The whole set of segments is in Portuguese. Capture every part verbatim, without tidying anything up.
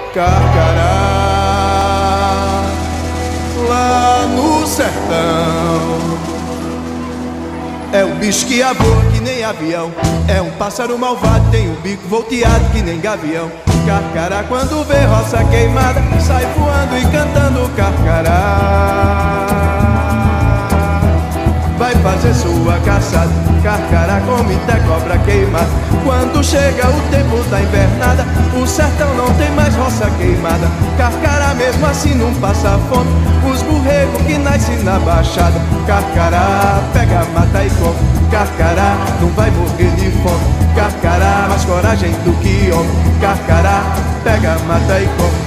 Carcará, lá no sertão. É um bicho que voa que nem avião, é um pássaro malvado, tem um bico volteado que nem gavião. Carcará, quando vê roça queimada, sai voando e cantando carcará. Vai fazer sua caçada, carcará come até cobra queimada. Quando chega o tempo da invernada, o sertão não tem mais roça queimada. Carcará mesmo assim não passa fome, os borregos que nascem na baixada. Carcará pega, mata e come, carcará não vai morrer de fome. Carcará mais coragem do que homem, carcará pega, mata e come.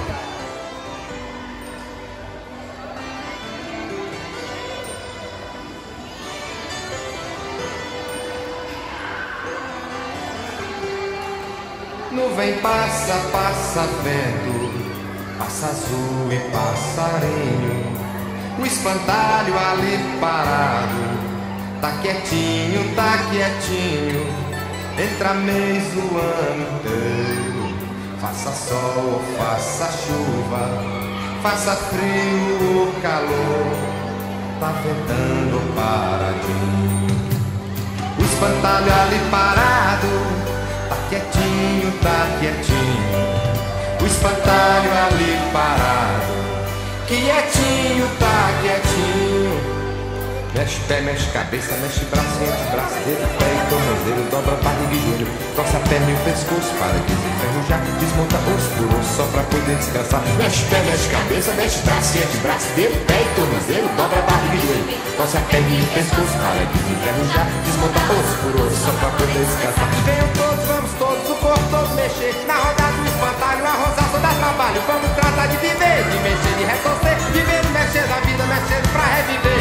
Nuvem passa, passa vento, passa azul e passarinho. O espantalho ali parado, tá quietinho, tá quietinho. Entra mês o ano inteiro, faça sol ou faça chuva, faça frio ou calor, tá ventando paradinho. O espantalho ali parado, tá quietinho, tá quietinho. O espantalho ali parado, quietinho, tá quietinho. Mexe pé, mexe cabeça, mexe braço, entre braço, dedo, pé e tornozelo. Dobra barriga e joelho, torce a perna e o pescoço para desenferrujar. Desmonta osso por osso só pra poder descansar. Mexe pé, mexe cabeça, mexe braço, entre braço, dedo, pé e tornozelo. Dobra barriga e joelho, torce a perna e o pescoço para desenferrujar. Desmonta osso por osso só pra poder descansar. Venham todos, vamos todos, o corpo todo mexer. Na roda do espantalho, a roçação dá trabalho. Vamos tratar de viver, de mexer, de retorcer. Vivendo, mexendo a vida, mexendo pra reviver.